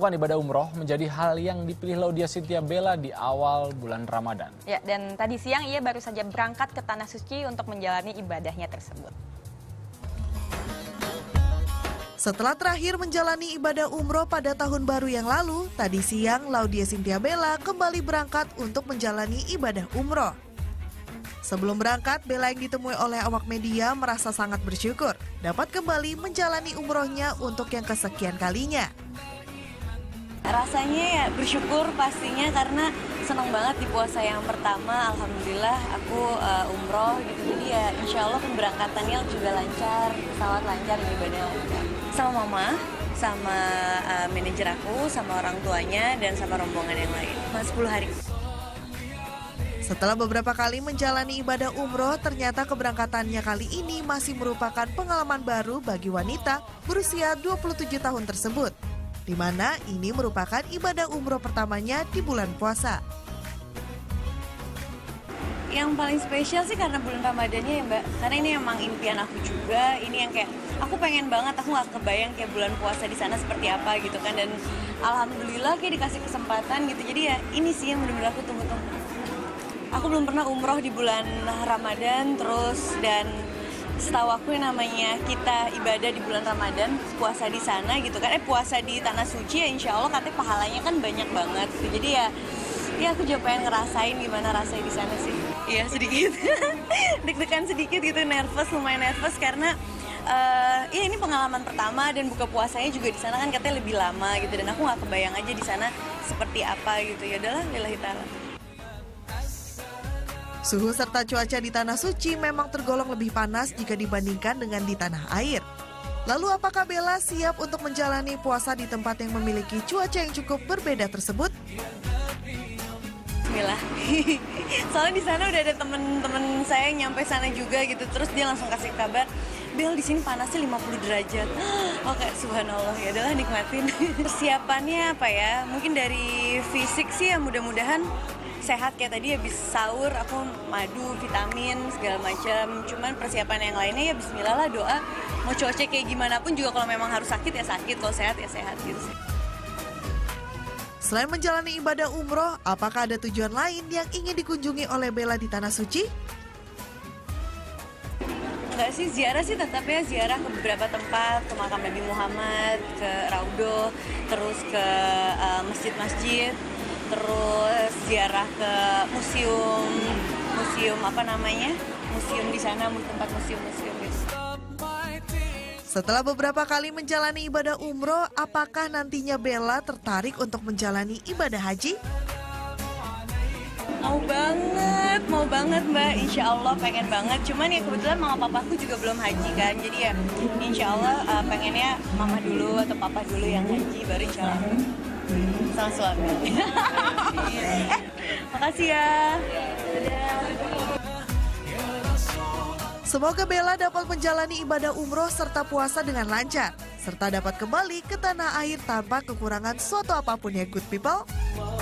melakukan ibadah umroh menjadi hal yang dipilih Laudia Cynthia Bella di awal bulan Ramadan. Ya, dan tadi siang ia baru saja berangkat ke Tanah Suci untuk menjalani ibadahnya tersebut. Setelah terakhir menjalani ibadah umroh pada tahun baru yang lalu, tadi siang Laudia Cynthia Bella kembali berangkat untuk menjalani ibadah umroh. Sebelum berangkat, Bella yang ditemui oleh awak media merasa sangat bersyukur dapat kembali menjalani umrohnya untuk yang kesekian kalinya. Rasanya ya bersyukur pastinya karena senang banget di puasa yang pertama. Alhamdulillah aku umroh gitu, jadi ya insya Allah pemberangkatannya juga lancar, pesawat lancar, ibadah lancar. Sama mama, sama manajer aku, sama orang tuanya, dan sama rombongan yang lain. 10 hari. Setelah beberapa kali menjalani ibadah umroh, ternyata keberangkatannya kali ini masih merupakan pengalaman baru bagi wanita berusia 27 tahun tersebut, di mana ini merupakan ibadah umroh pertamanya di bulan puasa. Yang paling spesial sih karena bulan Ramadannya ya Mbak, karena ini emang impian aku juga, ini yang kayak aku pengen banget, aku gak kebayang kayak bulan puasa di sana seperti apa gitu kan, dan alhamdulillah kayak dikasih kesempatan gitu, jadi ya ini sih yang benar-benar aku tunggu-tunggu. Aku belum pernah umroh di bulan Ramadan terus, dan setahu aku yang namanya kita ibadah di bulan Ramadan, puasa di sana gitu kan, puasa di Tanah Suci ya insya Allah katanya pahalanya kan banyak banget gitu. Jadi ya aku juga pengen ngerasain gimana rasanya di sana sih. Iya sedikit, deg-degan sedikit gitu, lumayan nervous karena ya ini pengalaman pertama dan buka puasanya juga di sana kan katanya lebih lama gitu, dan aku nggak kebayang aja di sana seperti apa gitu. Ya udahlah, lillahi ta'ala. Suhu serta cuaca di Tanah Suci memang tergolong lebih panas jika dibandingkan dengan di tanah air. Lalu apakah Bella siap untuk menjalani puasa di tempat yang memiliki cuaca yang cukup berbeda tersebut? Bismillah. Soalnya di sana udah ada temen-temen saya yang nyampe sana juga gitu, terus dia langsung kasih kabar, Bel di sini panasnya 50 derajat. Oke, subhanallah, ya adalah nikmatin. Persiapannya apa ya? Mungkin dari fisik sih ya mudah-mudahan sehat, kayak tadi habis sahur aku madu, vitamin, segala macam. Cuman persiapan yang lainnya ya bismillah lah, doa. Mau cuaca kayak gimana pun juga kalau memang harus sakit ya sakit, kalau sehat ya sehat gitu sih. Selain menjalani ibadah umroh, apakah ada tujuan lain yang ingin dikunjungi oleh Bella di Tanah Suci? Enggak sih, ziarah sih tetap ya, ziarah ke beberapa tempat, ke makam Nabi Muhammad, ke Raudhoh, terus ke masjid-masjid, terus ziarah ke museum di sana, tempat museum gitu. Setelah beberapa kali menjalani ibadah umroh, apakah nantinya Bella tertarik untuk menjalani ibadah haji? Mau banget Mbak, insya Allah pengen banget. Cuman ya kebetulan mama papaku juga belum haji kan, jadi ya insya Allah pengennya mama dulu atau papa dulu yang haji, baru insya Allah sama suami. Makasih ya. Semoga Bella dapat menjalani ibadah umroh serta puasa dengan lancar, serta dapat kembali ke tanah air tanpa kekurangan suatu apapun ya good people.